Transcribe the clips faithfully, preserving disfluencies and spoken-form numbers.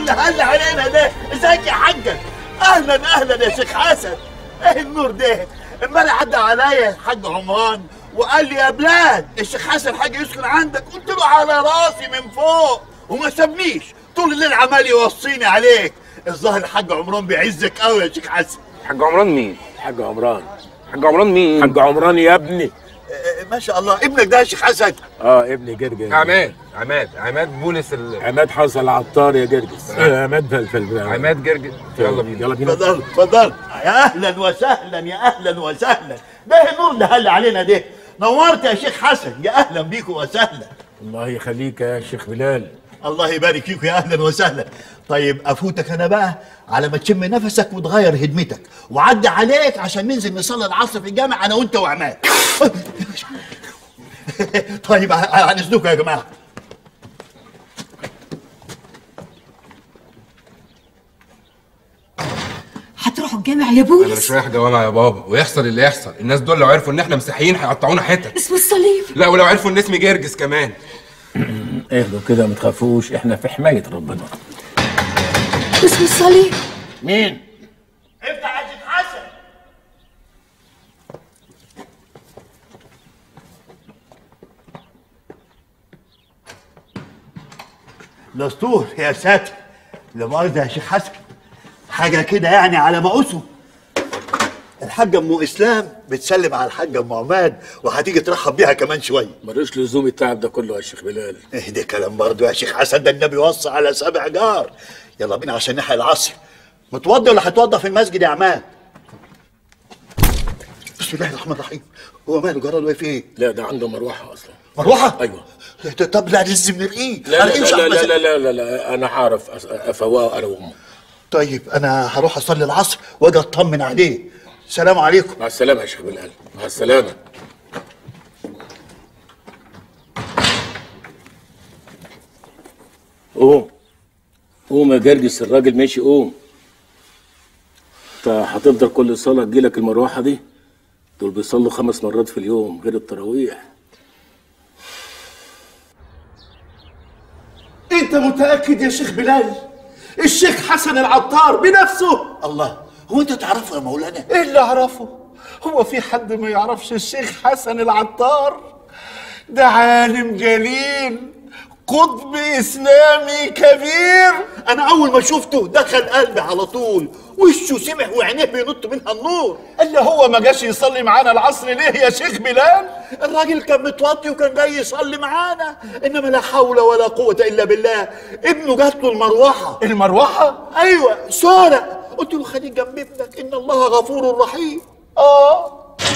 اللي هل علينا ده؟ ازيك يا حاجه؟ اهلا اهلا يا شيخ حسن. ايه النور ده؟ امبارح عدى عليا الحاج عمران وقال لي يا بلاد الشيخ حسن حاجه يسكن عندك، قلت له على راسي من فوق وما سابنيش طول الليل عمال يوصيني عليك. الظاهر الحاج عمران بيعزك قوي يا شيخ حسن. حاج عمران مين؟ حاج عمران. حاج عمران مين؟ حاج عمران يا ابني. ما شاء الله ابنك ده يا شيخ حسن؟ اه ابني جرجس. عماد عماد عماد بولس ال... عماد حصل عطار يا جرجس. آه. عماد فلفل. عماد جرجس. يلا بينا يلا بينا. اتفضل اتفضل. يا اهلا وسهلا يا اهلا وسهلا. ده النور اللي هل علينا ده. نورت يا شيخ حسن، يا اهلا بيكم وسهلا. الله يخليك يا شيخ بلال. الله يبارك فيكم، يا اهلا وسهلا. طيب افوتك انا بقى على ما تشم نفسك وتغير هدمتك وعدي عليك عشان ننزل نصلي العصر في الجامع انا وانت وعماد. طيب عن اذنكم يا جماعه. هتروحوا الجامع يا بولس؟ انا مش رايح جوامع يا بابا، ويحصل اللي يحصل. الناس دول لو عرفوا ان احنا مسيحيين هيقطعونا حتت. اسم الصليب. لا ولو عرفوا ان اسمي جرجس كمان. اهدوا كده ما تخافوش، احنا في حمايه ربنا. اسم الصليب. مين؟ افتح يا شيخ حسن. دستور يا ساتر. لا مؤاخذة يا شيخ حسن، حاجة كده يعني على مقاسه. الحاجة ام اسلام بتسلم على الحاجة ام عماد وهتيجي ترحب بيها كمان شوية. ملوش لزوم التعب ده كله يا شيخ بلال. ايه ده كلام برضه يا شيخ حسن؟ ده النبي وصى على سبع جار. يلا بينا عشان نحيي العصر. متوضي ولا هتوضى في المسجد يا عماد؟ بسم الله الرحمن الرحيم. هو ماله جرى له ايه في ايه؟ لا ده عنده مروحه اصلا. مروحه؟ ايوه. طب لا لازم نرقيه. لا لا لا لا, لا لا لا لا انا هعرف افواه انا وامه. طيب انا هروح اصلي العصر واجي اطمن عليه. السلام عليكم. مع السلامه يا شيخ بلال. مع السلامه. قوم قوم يا جرجس، الراجل ماشي. قوم. انت هتفضل كل صلاه تجيلك المروحه دي؟ دول بيصلوا خمس مرات في اليوم غير التراويح. انت متاكد يا شيخ بلال؟ الشيخ حسن العطار بنفسه؟ الله، هو انت تعرفه يا مولانا؟ ايه اللي اعرفه؟ هو في حد ما يعرفش الشيخ حسن العطار؟ ده عالم جليل، قطب اسلامي كبير. انا اول ما شفته دخل قلبي على طول، وشه سمح وعينيه بينط منها النور. اللي هو ما جاش يصلي معانا العصر ليه يا شيخ بلال؟ الراجل كان متوطي وكان جاي يصلي معانا، انما لا حول ولا قوه الا بالله. ابنه جات له المروحه. المروحه؟ ايوه سارق. قلت له خليك جنب ابنك، ان الله غفور رحيم. اه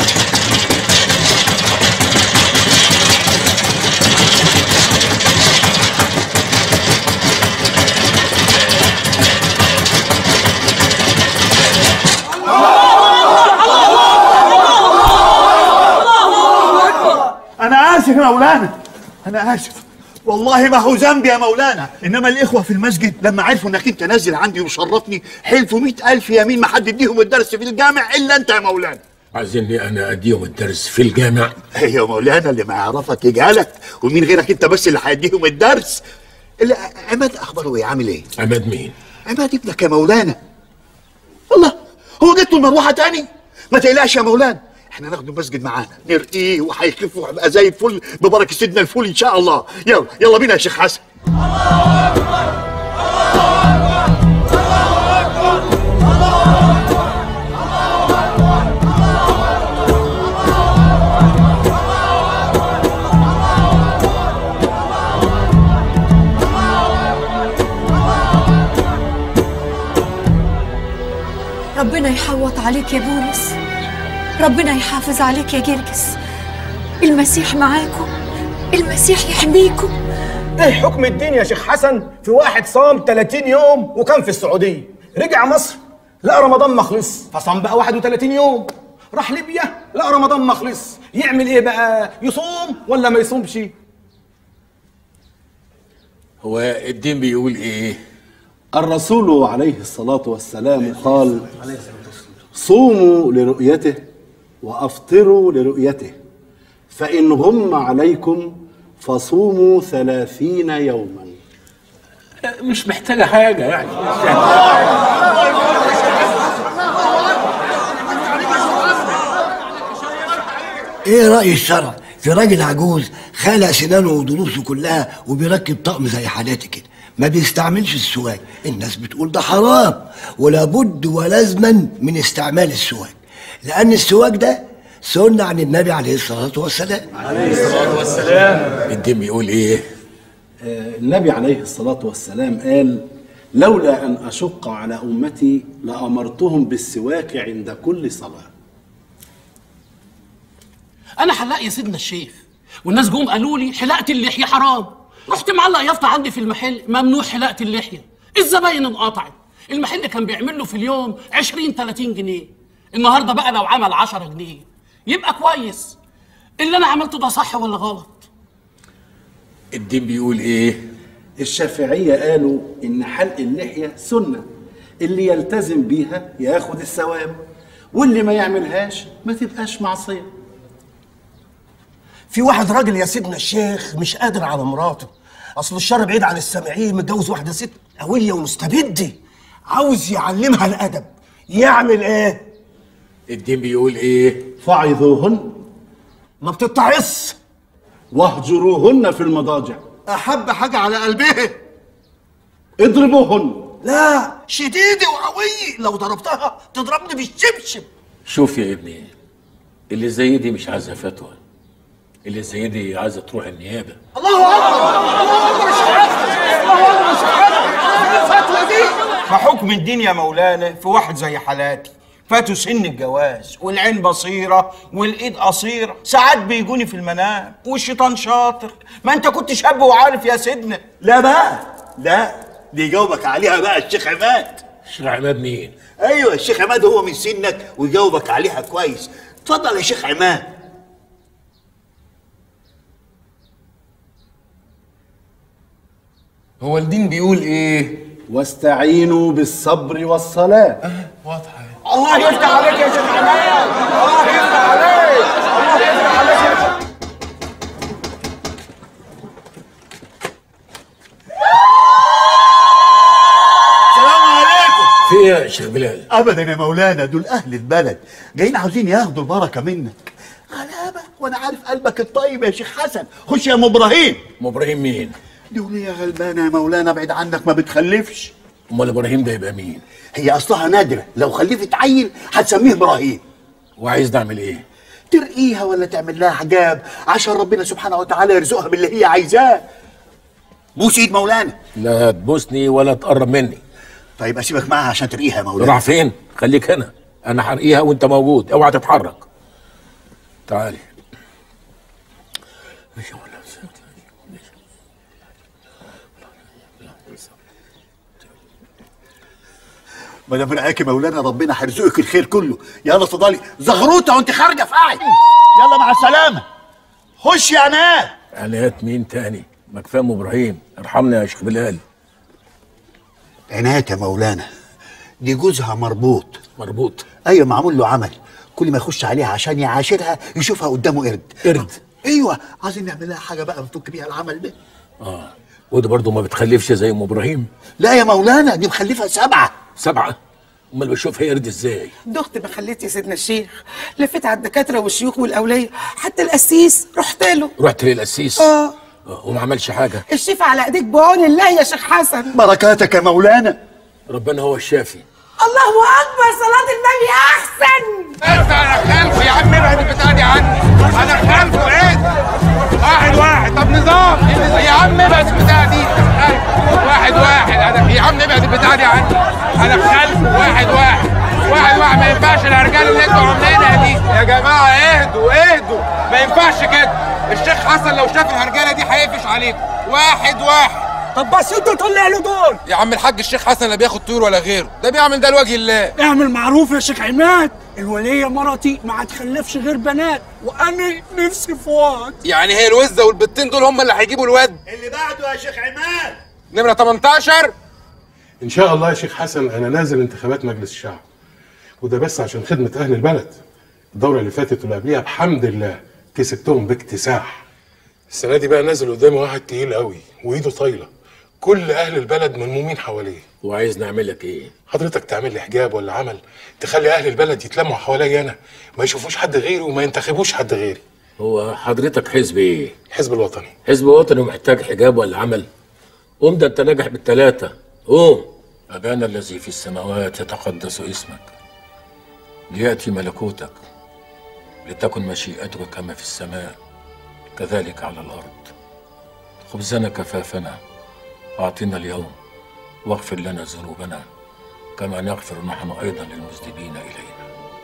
أنا آسف يا مولانا، أنا آسف والله ما هو ذنبي يا مولانا، إنما الإخوة في المسجد لما عرفوا إنك أنت نازل عندي ومشرفني حلفوا مئة ألف يمين ما حد يديهم الدرس في الجامع إلا أنت يا مولانا. عايزيني أنا أديهم الدرس في الجامع؟ إيه يا مولانا، اللي ما يعرفك يجهلك، ومين غيرك أنت بس اللي هيديهم الدرس. اللي عماد أخباره إيه؟ عامل إيه؟ عماد مين؟ عماد ابنك يا مولانا. الله، هو جت له المروحة تاني؟ ما تقلقش يا مولانا، احنا ناخده المسجد معانا نرقيه وهيخف وهيبقى زي الفل ببركه سيدنا الفول ان شاء الله. يلا يلا بينا يا شيخ حسن. الله اكبر الله اكبر الله اكبر ربنا يحوط عليك يا بولس، ربنا يحافظ عليك يا جرجس. المسيح معاكم، المسيح يحميكم. ايه حكم الدين يا شيخ حسن في واحد صام ثلاثين يوم وكان في السعوديه، رجع مصر لقى رمضان ما خلص فصام بقى واحد وثلاثين يوم، راح ليبيا لقى رمضان ما خلص، يعمل ايه بقى؟ يصوم ولا ما يصومش؟ هو الدين بيقول ايه؟ الرسول عليه الصلاة والسلام قال: صوموا لرؤيته وأفطروا لرؤيته، فإن غم عليكم فصوموا ثلاثين يوما. مش محتاجه حاجه يعني. ايه رأي الشرع في راجل عجوز خالع سنانه وضروسه كلها وبيركب طقم زي حالاتي كده، ما بيستعملش السواك؟ الناس بتقول ده حرام، ولابد ولازما من استعمال السواك، لأن السواك ده سنة عن النبي عليه الصلاة والسلام. عليه الصلاة والسلام. الدين بيقول ايه؟ آه النبي عليه الصلاة والسلام قال: لولا أن أشق على أمتي لأمرتهم بالسواك عند كل صلاة. انا حلاق يا سيدنا الشيخ، والناس جم قالوا لي حلاقه اللحيه حرام، رحت معلق يافطه عندي في المحل ممنوع حلاقه اللحيه. الزباين انقطعت، المحل كان بيعمل له في اليوم عشرين تلاتين جنيه، النهارده بقى لو عمل عشرة جنيه يبقى كويس. اللي انا عملته ده صح ولا غلط؟ الدين بيقول ايه؟ الشافعية قالوا إن حلق اللحية سنة، اللي يلتزم بيها ياخد الثواب، واللي ما يعملهاش ما تبقاش معصية. في واحد راجل يا سيدنا الشيخ مش قادر على مراته، اصل الشر بعيد عن السامعين، متجوز واحده ست قويه ومستبده، عاوز يعلمها الادب، يعمل ايه؟ الدين بيقول ايه؟ فعظوهن، ما بتتعص، واهجروهن في المضاجع، احب حاجه على قلبها، اضربوهن. لا شديده وقويه، لو ضربتها تضربني بالشبشب. شوف يا ابني، اللي زي دي مش عايزه فتوى، اللي زي دي عايزه تروح النيابه. الله اكبر، الله اكبر، مش عارف، الله اكبر، مش عارف الفتوى دي. فحكم الدين يا مولانا في واحد زي حالاتي فاتوا سن الجواز والعين بصيره والايد قصيره، ساعات بيجوني في المنام والشيطان شاطر، ما انت كنت شاب وعارف يا سيدنا. لا بقى، لا دي يجاوبك عليها بقى الشيخ عماد. الشيخ عماد مين؟ ايوه الشيخ عماد هو من سنك ويجاوبك عليها كويس. اتفضل يا شيخ عماد. هو الدين بيقول ايه؟ واستعينوا بالصبر والصلاة. واضحة. الله يفتح عليك يا شيخ عماد، الله يفتح عليك، الله يفتح عليك يا شيخ. السلام عليكم. في ايه يا شيخ بلال؟ ابدا يا مولانا، دول اهل البلد جايين عاوزين ياخدوا البركه منك. غلابه وانا عارف قلبك الطيب يا شيخ حسن. خش يا ام ابراهيم. ام ابراهيم مين؟ دي وليه غلبانه يا مولانا، بعيد عنك ما بتخلفش. امال ابراهيم ده يبقى مين؟ هي اصلها نادره، لو خلفت عيل هتسميه ابراهيم. وعايز نعمل ايه؟ ترقيها ولا تعمل لها حجاب عشان ربنا سبحانه وتعالى يرزقها باللي هي عايزاه. بوس ايد مولانا. لا تبوسني ولا تقرب مني. طيب اسيبك معاها عشان ترقيها يا مولانا. راح فين؟ خليك هنا، انا هرقيها وانت موجود، اوعى تتحرك. تعالي. ما دام رقاك يا مولانا ربنا هيرزقك الخير كله. يلا اتفضلي زغروطه وانت خارجه في قاعد. يلا مع السلامه. خش يا عناد. عناد مين تاني؟ ما كفايه ام ابراهيم، ارحمني يا شيخ بلال. عناد يا مولانا، دي جوزها مربوط. مربوط؟ ايوه معمول له عمل، كل ما يخش عليها عشان يعاشرها يشوفها قدامه قرد. قرد؟ ايوه عايزين نعمل لها حاجه بقى نفك بيها العمل ده. اه ودي برضه ما بتخلفش زي ام ابراهيم؟ لا يا مولانا دي مخلفه سبعه. سبعه؟ امال بشوفها قرد ازاي؟ دخت ما خليت يا سيدنا الشيخ، لفيت على الدكاتره والشيوخ والاوليه، حتى القسيس رحت له. رحت للقسيس؟ اه وما عملش حاجه؟ الشفا على ايديك بعون الله يا شيخ حسن. بركاتك يا مولانا. ربنا هو الشافي. الله اكبر، صلاه النبي احسن. انت انا خلفه يا عم، ابعد البتاع دي عني. انا خلفه ايه؟ واحد واحد. طب نظام يا عم، ابعد البتاع دي. واحد واحد. انا يا عم ابعد البتاع دي عني. انا خلفه واحد واحد. واحد واحد. ما ينفعش الارجال اللي انتوا عاملينها دي يا جماعه. اهدوا اهدوا، ما ينفعش كده. الشيخ حسن لو شاف الهرجله دي هيقفش عليكم. واحد واحد. طب بس انتوا طلع له دول. يا عم الحاج الشيخ حسن لا بياخد طيور ولا غيره، ده بيعمل ده لوجه الله. اعمل معروف يا شيخ عماد، الوليه مرتي ما هتخلفش غير بنات، وانا نفسي في واد. يعني هي الوزه والبتين دول هم اللي هيجيبوا الواد؟ اللي بعده يا شيخ عماد. نمره تمنتاشر. ان شاء الله يا شيخ حسن انا نازل انتخابات مجلس الشعب، وده بس عشان خدمه اهل البلد. الدوره اللي فاتت واللي قبليها بحمد الله كسبتهم باكتساح. السنه دي بقى نازل قدامي واحد تقيل قوي وايده طايله، كل اهل البلد ملمومين حواليه. وعايز نعمل لك ايه؟ حضرتك تعمل لي حجاب ولا عمل تخلي اهل البلد يتلموا حواليا انا، ما يشوفوش حد غيري وما ينتخبوش حد غيري. هو حضرتك حزب ايه؟ الحزب الوطني. حزب وطني ومحتاج حجاب ولا عمل؟ قوم، ده انت ناجح بالثلاثه. قوم. ابانا الذي في السماوات يتقدس اسمك، لياتي ملكوتك، لتكن مشيئتك كما في السماء كذلك على الارض. خبزنا كفافنا اعطنا اليوم، واغفر لنا ذنوبنا كما نغفر نحن ايضا للمذنبين الينا.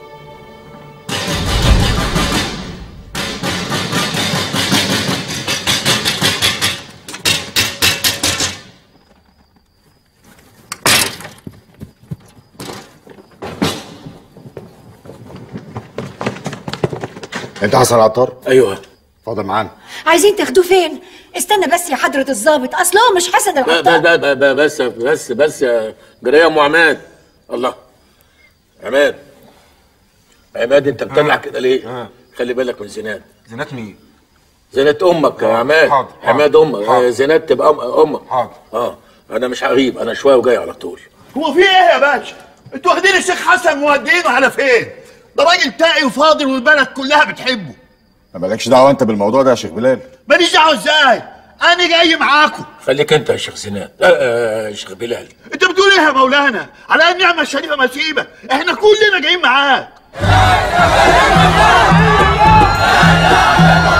انت حسن العطار؟ ايوه. اتفضل معانا. عايزين تاخدوه فين؟ استنى بس يا حضرة الضابط، اصل هو مش حسن العطار. بس بس بس يا جريه ام عماد. الله. عماد عماد انت بتطلع كده ليه؟ آه. خلي بالك من زينات. زينات مين؟ زينات امك يا عماد. حاضر. عماد امك. زينات تبقى امك. حاضر. اه انا مش هغيب، انا شويه وجاي على طول. هو في ايه يا باشا؟ انتوا واخدين الشيخ حسن مودينه على فين؟ ده راجل تاقي وفاضل والبلد كلها بتحبه. ما مالكش دعوه انت بالموضوع ده يا شيخ بلال. ماليش دعوه ازاي؟ انا جاي معاكم. خليك انت يا شيخ زينات. آه يا شيخ بلال. انت بتقول ايه يا مولانا؟ على النعمه الشريفه ما سيبك، احنا كلنا جايين معاك.